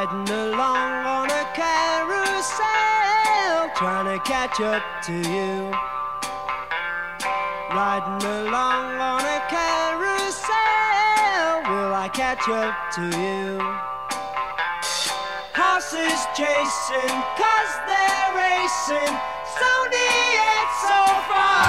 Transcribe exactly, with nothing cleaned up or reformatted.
riding along on a carousel, trying to catch up to you. Riding along on a carousel, will I catch up to you? Horses chasing, cause they're racing, so near yet so far.